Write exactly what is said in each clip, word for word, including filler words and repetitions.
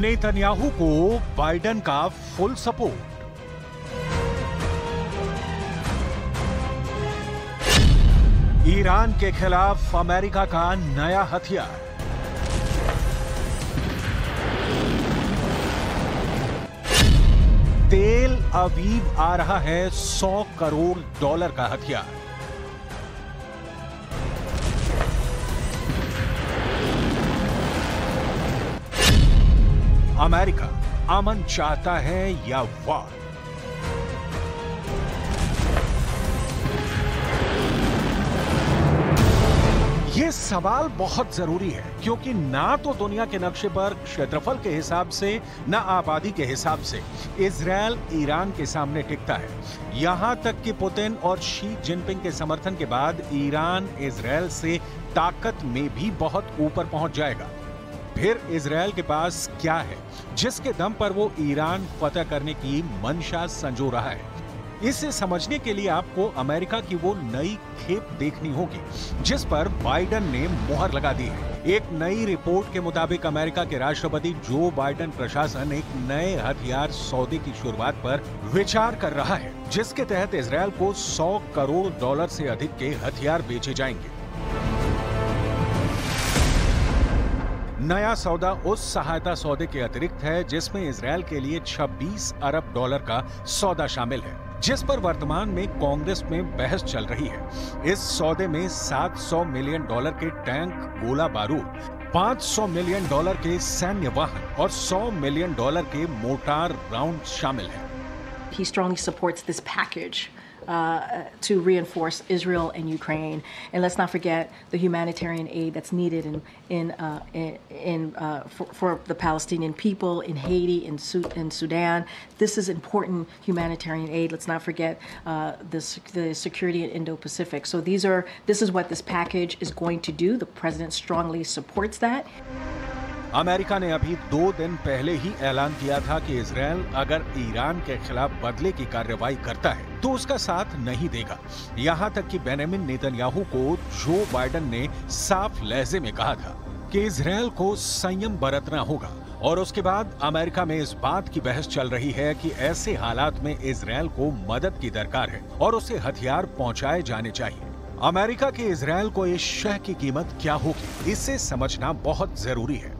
Netanyahu को Biden का full support. Iran के खिलाफ अमेरिका का नया हथियार। तेल अवीव आ रहा है सौ करोड़ डॉलर का हथियार। अमेरिका अमन चाहता है या वार? ये सवाल बहुत जरूरी है क्योंकि ना तो दुनिया के नक्शे पर क्षेत्रफल के हिसाब से न आबादी के हिसाब से इजरायल ईरान के सामने टिकता है। यहां तक कि पुतिन और शी जिनपिंग के समर्थन के बाद ईरान इजरायल से ताकत में भी बहुत ऊपर पहुंच जाएगा। फिर इजरायल के पास क्या है जिसके दम पर वो ईरान फतह करने की मंशा संजो रहा है? इसे समझने के लिए आपको अमेरिका की वो नई खेप देखनी होगी जिस पर बाइडेन ने मुहर लगा दी है। एक नई रिपोर्ट के मुताबिक अमेरिका के राष्ट्रपति जो बाइडेन प्रशासन एक नए हथियार सौदे की शुरुआत पर विचार कर रहा है जिसके तहत इजरायल को सौ करोड़ डॉलर से अधिक के हथियार बेचे जाएंगे। नया सौदा उस सहायता सौदे के अतिरिक्त है जिसमें इजरायल के लिए छब्बीस अरब डॉलर का सौदा शामिल है जिस पर वर्तमान में कांग्रेस में बहस चल रही है। इस सौदे में सात सौ मिलियन डॉलर के टैंक, गोला बारूद, पाँच सौ मिलियन डॉलर के सैन्य वाहन और सौ मिलियन डॉलर के मोर्टार राउंड शामिल हैं। He strongly supports this package uh, to reinforce Israel and Ukraine, and let's not forget the humanitarian aid that's needed in in uh, in, in uh, for, for the Palestinian people in Haiti, in, Su in Sudan. This is important humanitarian aid. Let's not forget uh, the the security in Indo-Pacific. So these are this is what this package is going to do. The president strongly supports that. America ने अभी दो दिन पहले ही ऐलान किया था कि Israel अगर ईरान के खिलाफ बदले की कार्रवाई करता है तो उसका साथ नहीं देगा। यहां तक कि बेंजामिन नेतन्याहू को जो बाइडेन ने साफ लहजे में कहा था कि इजरायल को संयम बरतना होगा। और उसके बाद अमेरिका में इस बात की बहस चल रही है कि ऐसे हालात में इजरायल को मदद की दरकार है और उसे हथियार पहुंचाए जाने चाहिए। अमेरिका के इजरायल को इस शह की कीमत क्या होगी, इसे समझना बहुत जरूरी है।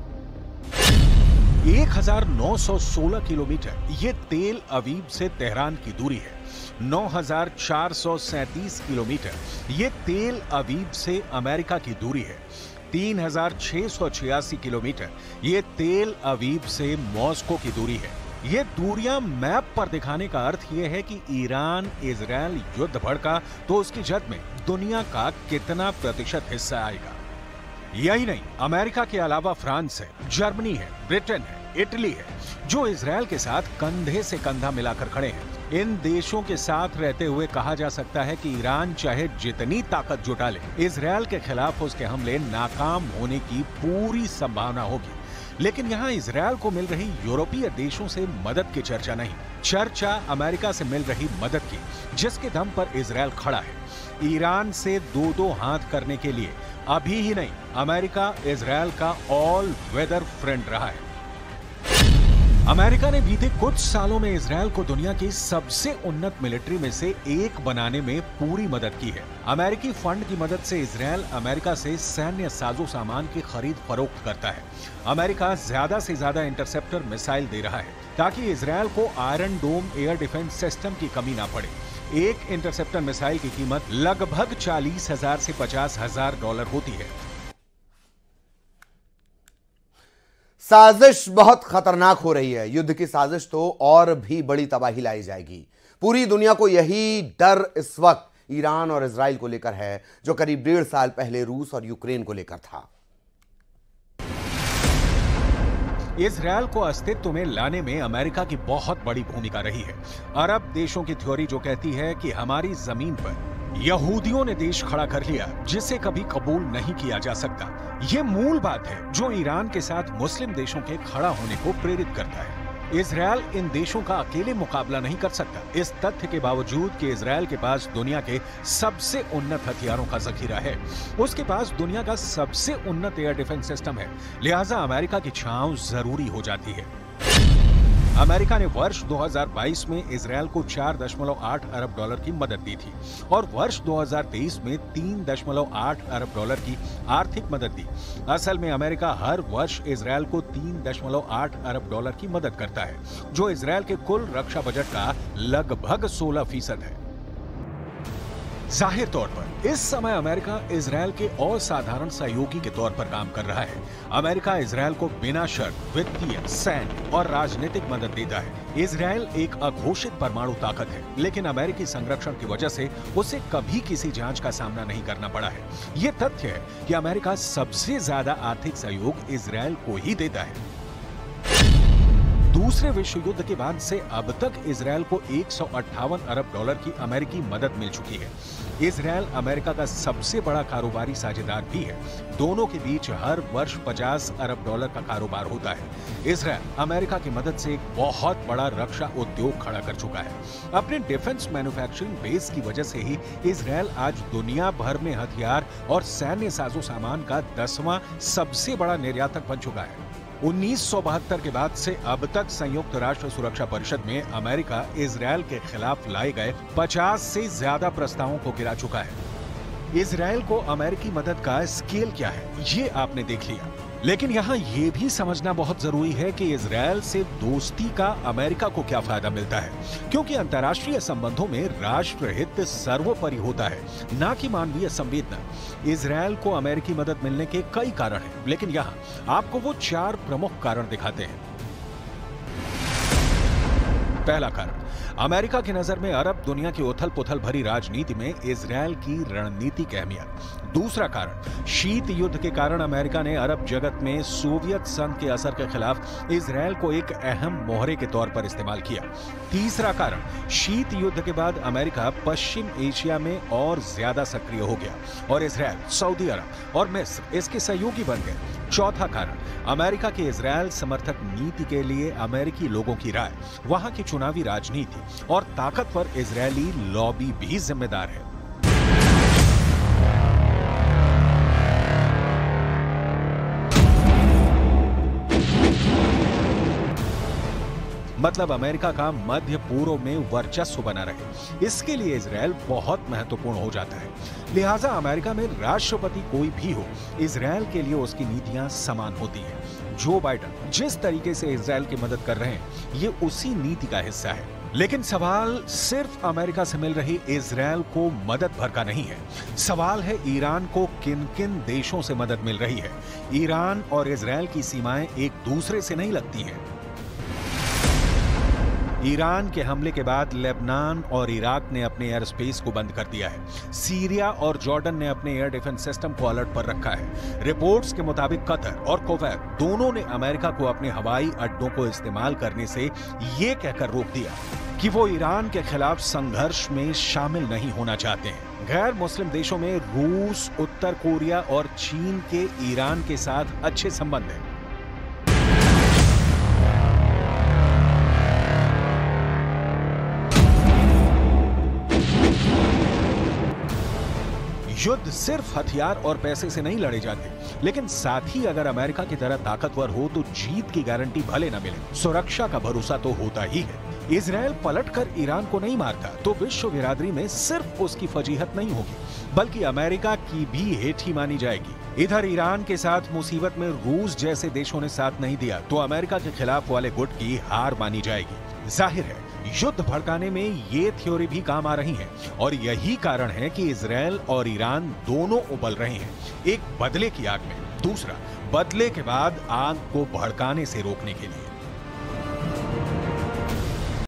एक हज़ार नौ सौ सोलह किलोमीटर ये तेल अवीव से तेहरान की दूरी है। नौ हज़ार चार सौ सैंतीस किलोमीटर ये तेल अवीव से अमेरिका की दूरी है। तीन हज़ार छह सौ छियासी किलोमीटर ये तेल अवीव से मॉस्को की दूरी है। ये दूरियां मैप पर दिखाने का अर्थ ये है कि ईरान इजरायल युद्ध भड़का तो उसकी जद में दुनिया का कितना प्रतिशत हिस्सा आएगा। यही नहीं, अमेरिका के अलावा फ्रांस है, जर्मनी है, ब्रिटेन है, इटली है जो इजरायल के साथ कंधे से कंधा मिलाकर खड़े हैं। इन देशों के साथ रहते हुए कहा जा सकता है कि ईरान चाहे जितनी ताकत जुटा ले, इजरायल के खिलाफ उसके हमले नाकाम होने की पूरी संभावना होगी। लेकिन यहाँ इजरायल को मिल रही यूरोपीय देशों से मदद की चर्चा नहीं, चर्चा अमेरिका से मिल रही मदद की जिसके दम पर इजरायल खड़ा है। ईरान से दो दो हाथ करने के लिए अभी ही नहीं, अमेरिका इजरायल का ऑल वेदर फ्रेंड रहा है। अमेरिका ने बीते कुछ सालों में इजरायल को दुनिया की सबसे उन्नत मिलिट्री में से एक बनाने में पूरी मदद की है। अमेरिकी फंड की मदद से इजरायल अमेरिका से सैन्य साजो सामान की खरीद फरोख्त करता है। अमेरिका ज्यादा से ज्यादा इंटरसेप्टर मिसाइल दे रहा है ताकि इजरायल को iron dome air defence system की कमी ना पड़े। एक इंटरसेप्टर मिसाइल की कीमत लगभग चालीस हजार से पचास हजार डॉलर होती है। साजिश बहुत खतरनाक हो रही है। युद्ध की साजिश तो और भी बड़ी तबाही लाई जाएगी। पूरी दुनिया को यही डर इस वक्त ईरान और इजराइल को लेकर है जो करीब डेढ़ साल पहले रूस और यूक्रेन को लेकर था। इजरायल को अस्तित्व में लाने में अमेरिका की बहुत बड़ी भूमिका रही है। अरब देशों की थ्योरी जो कहती है कि हमारी जमीन पर यहूदियों ने देश खड़ा कर लिया जिसे कभी कबूल नहीं किया जा सकता। ये मूल बात है जो ईरान के साथ मुस्लिम देशों के खड़ा होने को प्रेरित करता है। इजरायल इन देशों का अकेले मुकाबला नहीं कर सकता। इस तथ्य के बावजूद कि इजरायल के पास दुनिया के सबसे उन्नत हथियारों का जखीरा है, उसके पास दुनिया का सबसे उन्नत एयर डिफेंस सिस्टम है, लिहाजा अमेरिका की छांव जरूरी हो जाती है। अमेरिका ने वर्ष दो हज़ार बाईस में इजरायल को चार दशमलव आठ अरब डॉलर की मदद दी थी और वर्ष दो हज़ार तेईस में तीन दशमलव आठ अरब डॉलर की आर्थिक मदद दी। असल में अमेरिका हर वर्ष इजरायल को तीन दशमलव आठ अरब डॉलर की मदद करता है, जो इजरायल के कुल रक्षा बजट का लगभग सोलह फीसद है। जाहिर तौर पर इस समय अमेरिका इजरायल के असाधारण सहयोगी के तौर पर काम कर रहा है। अमेरिका इजरायल को बिना शर्त वित्तीय, सैन्य और राजनीतिक मदद देता है। इजरायल एक अघोषित परमाणु ताकत है, लेकिन अमेरिकी संरक्षण की वजह से उसे कभी किसी जांच का सामना नहीं करना पड़ा है। ये तथ्य है कि अमेरिका सबसे ज्यादा आर्थिक सहयोग इजरायल को ही देता है। दूसरे विश्व युद्ध के बाद से अब तक इजरायल को एक सौ अट्ठावन अरब डॉलर की अमेरिकी मदद मिल चुकी है। इजरायल अमेरिका का सबसे बड़ा कारोबारी साझेदार भी है। दोनों के बीच हर वर्ष पचास अरब डॉलर का कारोबार होता है। इजरायल अमेरिका की मदद से एक बहुत बड़ा रक्षा उद्योग खड़ा कर चुका है। अपने डिफेंस मैन्युफैक्चरिंग बेस की वजह से ही इजरायल आज दुनिया भर में हथियार और सैन्य साजो सामान का दसवां सबसे बड़ा निर्यातक बन चुका है। उन्नीस सौ बहत्तर के बाद से अब तक संयुक्त राष्ट्र सुरक्षा परिषद में अमेरिका इजरायल के खिलाफ लाए गए पचास से ज्यादा प्रस्तावों को गिरा चुका है। इजरायल को अमेरिकी मदद का स्केल क्या है, ये आपने देख लिया, लेकिन यहाँ ये भी समझना बहुत जरूरी है कि इजरायल से दोस्ती का अमेरिका को क्या फायदा मिलता है, क्योंकि अंतर्राष्ट्रीय संबंधों में राष्ट्रहित सर्वोपरि होता है, ना कि मानवीय संवेदना। इजरायल को अमेरिकी मदद मिलने के कई कारण हैं, लेकिन यहाँ आपको वो चार प्रमुख कारण दिखाते हैं। पहला कारण, अमेरिका की नजर में अरब दुनिया की उथल पुथल भरी राजनीति में इजरायल की रणनीतिक अहमियत। दूसरा कारण, शीत युद्ध के कारण अमेरिका ने अरब जगत में सोवियत संघ के असर के खिलाफ इजरायल को एक अहम मोहरे के तौर पर इस्तेमाल किया। तीसरा कारण, शीत युद्ध के बाद अमेरिका पश्चिम एशिया में और ज्यादा सक्रिय हो गया और इजरायल, सऊदी अरब और मिस्र इसके सहयोगी बन गए। चौथा कारण, अमेरिका के इजरायल समर्थक नीति के लिए अमेरिकी लोगों की राय, वहां की चुनावी राजनीति और ताकतवर इजरायली लॉबी भी जिम्मेदार है। मतलब अमेरिका का मध्य पूर्व में वर्चस्व बना रहे, इसके लिए इजरायल बहुत महत्वपूर्ण हो जाता है। लिहाजा अमेरिका में राष्ट्रपति कोई भी हो, इजरायल के लिए उसकी नीतियां समान होती हैं। जो बाइडेन जिस तरीके से इजरायल की मदद कर रहे हैं, ये उसी नीति का हिस्सा है। लेकिन सवाल सिर्फ अमेरिका से मिल रही इजरायल को मदद भर का नहीं है। सवाल है ईरान को किन किन देशों से मदद मिल रही है। ईरान और इजरायल की सीमाएं एक दूसरे से नहीं लगती हैं। ईरान के हमले के बाद लेबनान और इराक ने अपने एयर स्पेस को बंद कर दिया है। सीरिया और जॉर्डन ने अपने एयर डिफेंस सिस्टम को अलर्ट पर रखा है। रिपोर्ट्स के मुताबिक कतर और कुवैत दोनों ने अमेरिका को अपने हवाई अड्डों को इस्तेमाल करने से ये कहकर रोक दिया कि वो ईरान के खिलाफ संघर्ष में शामिल नहीं होना चाहते हैं। गैर मुस्लिम देशों में रूस, उत्तर कोरिया और चीन के ईरान के साथ अच्छे संबंध हैं। युद्ध सिर्फ हथियार और पैसे से नहीं लड़े जाते, लेकिन साथ ही अगर अमेरिका की तरह ताकतवर हो तो जीत की गारंटी भले न मिले, सुरक्षा का भरोसा तो होता ही है। इजरायल पलटकर ईरान को नहीं मारता तो विश्व बिरादरी में सिर्फ उसकी फजीहत नहीं होगी, बल्कि अमेरिका की भी हेठी मानी जाएगी। इधर ईरान के साथ मुसीबत में रूस जैसे देशों ने साथ नहीं दिया तो अमेरिका के खिलाफ वाले गुट की हार मानी जाएगी। जाहिर है युद्ध भड़काने में ये थ्योरी भी काम आ रही है और यही कारण है कि इजरायल और ईरान दोनों उबल रहे हैं, एक बदले की आग में, दूसरा बदले के बाद आग को भड़काने से रोकने के लिए।